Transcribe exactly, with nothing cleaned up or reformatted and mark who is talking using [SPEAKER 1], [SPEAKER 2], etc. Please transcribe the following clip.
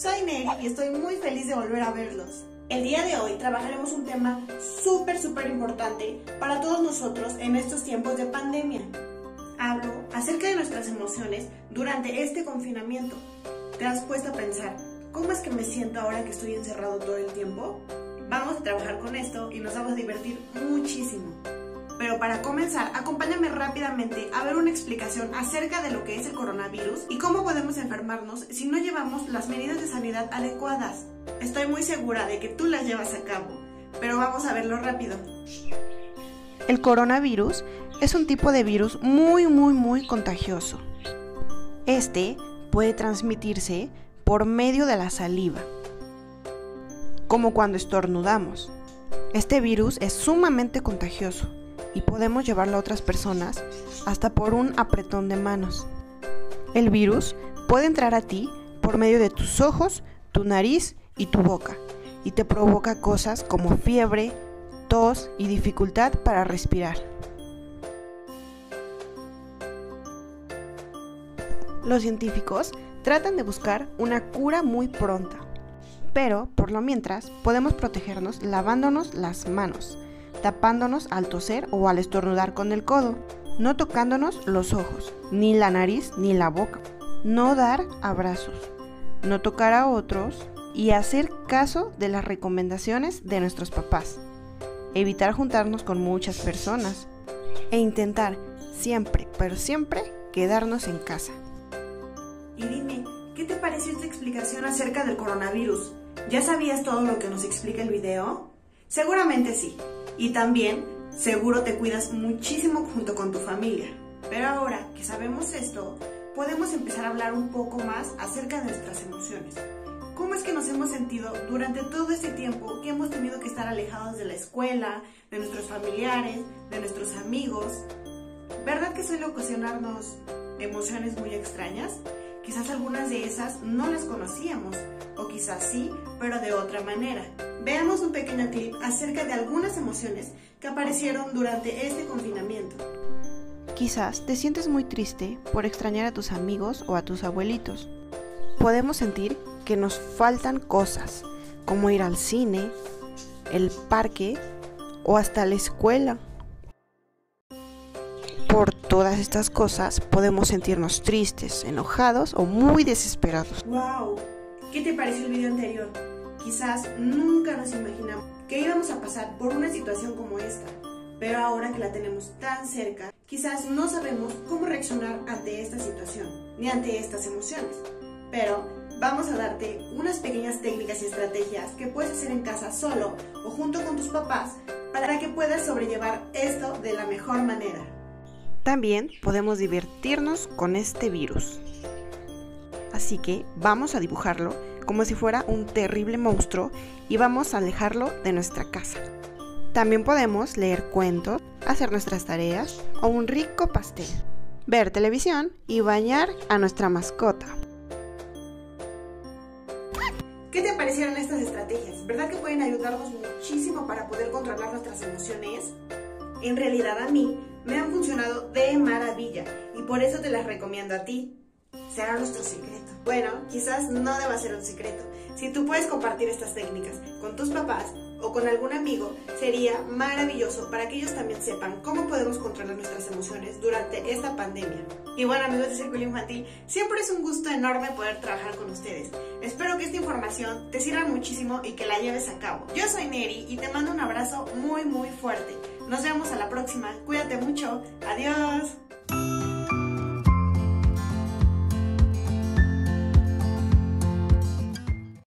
[SPEAKER 1] Soy Neri y estoy muy feliz de volver a verlos. El día de hoy trabajaremos un tema súper súper importante para todos nosotros en estos tiempos de pandemia. Hablo acerca de nuestras emociones durante este confinamiento. ¿Te has puesto a pensar cómo es que me siento ahora que estoy encerrado todo el tiempo? Vamos a trabajar con esto y nos vamos a divertir muchísimo. Pero para comenzar, acompáñame rápidamente a ver una explicación acerca de lo que es el coronavirus y cómo podemos enfermarnos si no llevamos las medidas de sanidad adecuadas. Estoy muy segura de que tú las llevas a cabo, pero vamos a verlo rápido.
[SPEAKER 2] El coronavirus es un tipo de virus muy muy muy contagioso. Este puede transmitirse por medio de la saliva, como cuando estornudamos. Este virus es sumamente contagioso y podemos llevarlo a otras personas hasta por un apretón de manos. El virus puede entrar a ti por medio de tus ojos, tu nariz y tu boca y te provoca cosas como fiebre, tos y dificultad para respirar. Los científicos tratan de buscar una cura muy pronta, pero por lo mientras podemos protegernos lavándonos las manos, tapándonos al toser o al estornudar con el codo, no tocándonos los ojos, ni la nariz ni la boca, no dar abrazos, no tocar a otros y hacer caso de las recomendaciones de nuestros papás, evitar juntarnos con muchas personas e intentar siempre, pero siempre quedarnos en casa.
[SPEAKER 1] Y dime, ¿qué te pareció esta explicación acerca del coronavirus? ¿Ya sabías todo lo que nos explica el video? Seguramente sí. Y también, seguro te cuidas muchísimo junto con tu familia. Pero ahora que sabemos esto, podemos empezar a hablar un poco más acerca de nuestras emociones. ¿Cómo es que nos hemos sentido durante todo este tiempo que hemos tenido que estar alejados de la escuela, de nuestros familiares, de nuestros amigos? ¿Verdad que suele ocasionarnos emociones muy extrañas? Quizás algunas de esas no las conocíamos, o quizás sí, pero de otra manera. Veamos un pequeño clip acerca de algunas emociones que aparecieron durante este confinamiento.
[SPEAKER 2] Quizás te sientes muy triste por extrañar a tus amigos o a tus abuelitos. Podemos sentir que nos faltan cosas, como ir al cine, el parque o hasta la escuela. Por todas estas cosas podemos sentirnos tristes, enojados o muy desesperados.
[SPEAKER 1] ¡Wow! ¿Qué te pareció el video anterior? Quizás nunca nos imaginamos que íbamos a pasar por una situación como esta, pero ahora que la tenemos tan cerca, quizás no sabemos cómo reaccionar ante esta situación, ni ante estas emociones. Pero vamos a darte unas pequeñas técnicas y estrategias que puedes hacer en casa solo o junto con tus papás para que puedas sobrellevar esto de la mejor manera.
[SPEAKER 2] También podemos divertirnos con este virus. Así que vamos a dibujarlo como si fuera un terrible monstruo y vamos a alejarlo de nuestra casa. También podemos leer cuentos, hacer nuestras tareas o un rico pastel, ver televisión y bañar a nuestra mascota.
[SPEAKER 1] ¿Qué te parecieron estas estrategias? ¿Verdad que pueden ayudarnos muchísimo para poder controlar nuestras emociones? En realidad a mí me han funcionado de maravilla y por eso te las recomiendo a ti. Será nuestro secreto. Bueno, quizás no deba ser un secreto. Si tú puedes compartir estas técnicas con tus papás o con algún amigo, sería maravilloso para que ellos también sepan cómo podemos controlar nuestras emociones durante esta pandemia. Y bueno, amigos de Círculo Infantil, siempre es un gusto enorme poder trabajar con ustedes. Espero que esta información te sirva muchísimo y que la lleves a cabo. Yo soy Neri y te mando un abrazo muy muy fuerte. Nos vemos a la próxima. Cuídate mucho. Adiós.